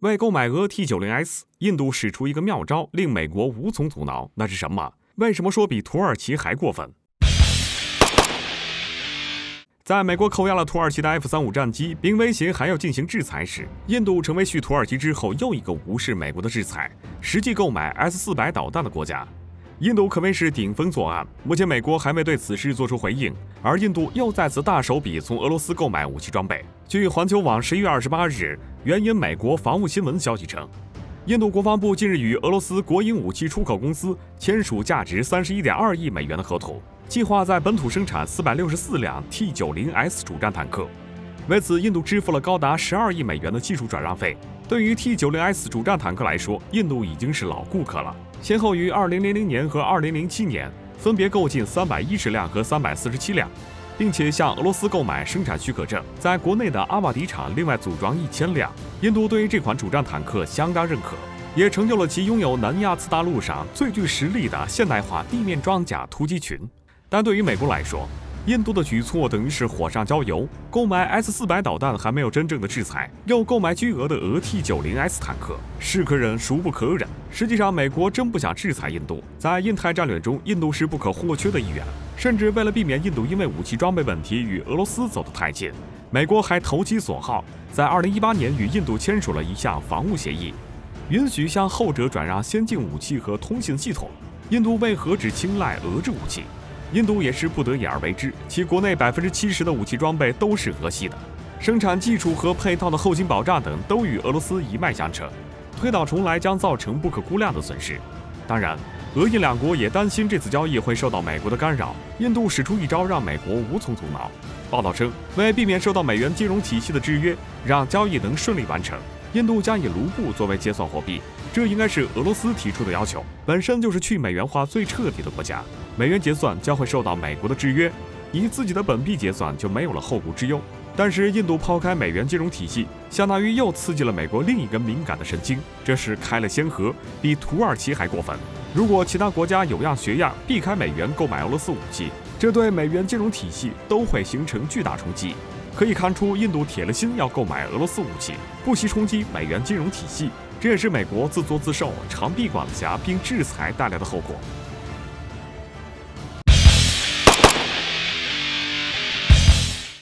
为购买俄 T90S， 印度使出一个妙招，令美国无从阻挠。那是什么？为什么说比土耳其还过分？在美国扣押了土耳其的 F-35战机，并威胁还要进行制裁时，印度成为续土耳其之后又一个无视美国的制裁，实际购买 S-400导弹的国家。印度可谓是顶风作案，目前美国还未对此事做出回应，而印度又再次大手笔从俄罗斯购买武器装备。据环球网11月28日援引美国防务新闻消息称，印度国防部近日与俄罗斯国营武器出口公司签署价值31.2亿美元的合同，计划在本土生产464辆 T90S 主战坦克。为此，印度支付了高达12亿美元的技术转让费。对于 T90S 主战坦克来说，印度已经是老顾客了，先后于2000年和2007年分别购进310辆和347辆，并且向俄罗斯购买生产许可证，在国内的阿瓦迪厂另外组装1000辆。印度对于这款主战坦克相当认可，也成就了其拥有南亚次大陆上最具实力的现代化地面装甲突击群。但对于美国来说，印度的举措等于是火上浇油，购买 S-400导弹还没有真正的制裁，又购买巨额的俄 T90S 坦克，是可忍孰不可忍。实际上，美国真不想制裁印度，在印太战略中，印度是不可或缺的一员。甚至为了避免印度因为武器装备问题与俄罗斯走得太近，美国还投其所好，在2018年与印度签署了一项防务协议，允许向后者转让先进武器和通信系统。印度为何只青睐俄制武器？印度也是不得已而为之，其国内70%的武器装备都是俄系的，生产技术和配套的后勤保障等都与俄罗斯一脉相承，推倒重来将造成不可估量的损失。当然，俄印两国也担心这次交易会受到美国的干扰，印度使出一招让美国无从阻挠。报道称，为避免受到美元金融体系的制约，让交易能顺利完成，印度将以卢布作为结算货币，这应该是俄罗斯提出的要求，本身就是去美元化最彻底的国家，美元结算将会受到美国的制约，以自己的本币结算就没有了后顾之忧。但是印度抛开美元金融体系，相当于又刺激了美国另一根敏感的神经，这是开了先河，比土耳其还过分。如果其他国家有样学样，避开美元购买俄罗斯武器，这对美元金融体系都会形成巨大冲击。可以看出，印度铁了心要购买俄罗斯武器，不惜冲击美元金融体系，这也是美国自作自受、长臂管辖并制裁带来的后果。